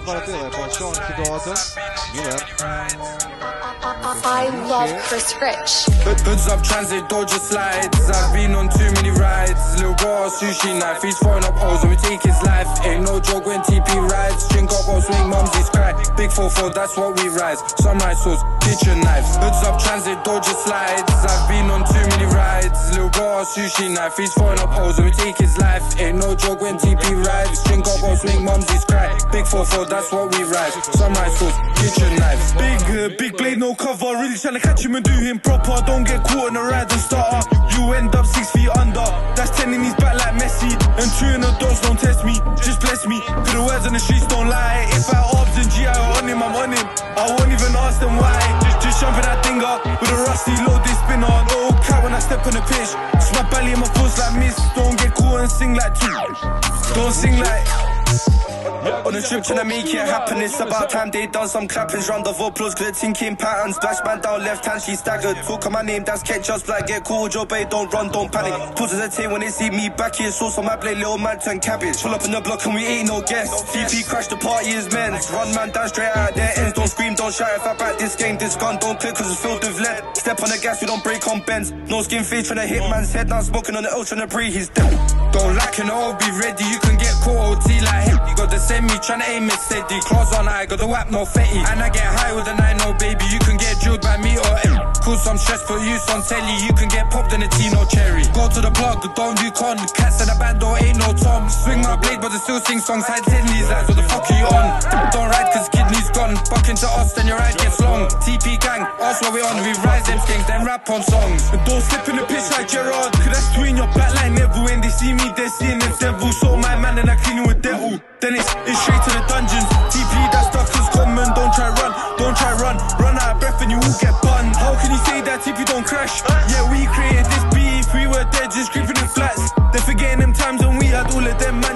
operatele po çon situatën. Miller. I love Chris Rich. Hoods up transit, Dodger slides. I've been on too many rides. Lil bro, sushi knife. He's throwing up holes and we take his life. Ain't no joke when TP rides. Drink up or swing mumsies cry. Big 4-4, that's what we rise. Sunrise sauce, kitchen knives. Hoods up transit, Dodger slides. I've been on too many rides. Lil bro, sushi knife. He's throwing up holes and we take his life. Ain't no joke when TP rides. Drink up or swing mumsies cry. Big 4-4, that's what we rise. Sunrise sauce, kitchen knives. Big blade, no cover. Really tryna catch him and do him proper. Don't get caught in a ride and starter. You end up 6 feet under. That's 10 in his back like Messi. And 2 in the dogs don't test me, just bless me. For the words on the streets don't lie. If I orbs and GI are on him, I'm on him. I won't even ask them why. Just jumping that thing up with a rusty loaded spinner. No cat when I step on the pitch. It's my belly and my force like miss. Don't get caught and sing like two. Don't sing like. On a trip tryna make it happen. It's about time they done some clappings. Round of applause, cause they're thinking patterns. Splash man down left hand, she staggered. Talk on my name, that's catch us black. Get cool with your babe, don't run, don't panic. Pause hesitate when they see me back here. Sauce on my plate, little man turn cabbage. Pull up in the block and we ain't no guests. DP crash, the party is men's. Run man down straight out their ends. Don't scream, don't shout. If I back this game, this gun don't click cause it's filled with lead. Step on the gas, we don't break on bends. No skin face tryna hit man's head. Now smoking on the L tryna breathe, he's dead. Don't lack and all be ready. You can get caught OT like him. You got the send me, tryna aim it steady. Claws on eye, got the whap, no fetty. And I get high with a 9-0 baby. You can get drilled by me or him. Cause some stress, put use on telly. You can get popped in a tea, no cherry. Go to the blog, don't do con. Cats in the band, don't ain't no Tom. Swing my blade, but I still sing songs. Hide in these lights, what the fuck are you on? Don't ride cause kidney's gone. Buck into us, then your ride gets long. TP gang, ask what we on. We rise them skinks, then rap on songs. And don't slip in the pitch like Gerard. Cause that's two in your back line never. When they see me, they're seeing the devil. So my man and I clean you with devil. Then it's straight to the dungeons. TP, that stuff is common. Don't try run, don't try run. Run out of breath and you will get burned. How can you say that TP don't crash? Yeah, we created this beef. We were there just creeping in flats. They're forgetting them times when we had all of them man